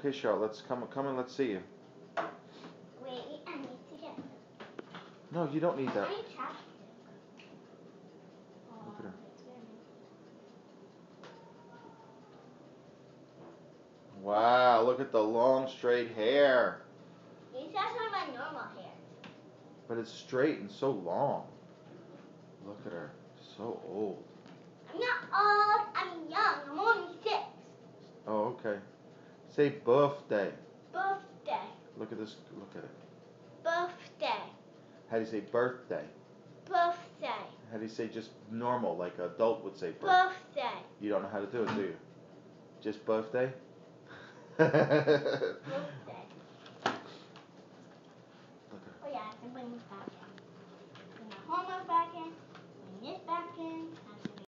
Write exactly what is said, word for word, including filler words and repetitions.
Okay, Char, let's come, come and let's see you. Wait, I need to get them. No, you don't need that. I need chapstick. Look at her. Wow, look at the long straight hair. These are some of my normal hair. But it's straight and so long. Look at her. So old. I'm not old. I'm young. I'm only six. Oh, okay. Say birthday. Birthday. Look at this. Look at it. Birthday. How do you say birthday? Birthday. How do you say just normal, like an adult would say birthday? Birthday. You don't know how to do it, do you? Just birthday? Birthday. Look at her. Oh yeah, I have to bring this back in. Bring my homework back in. Bring this back in.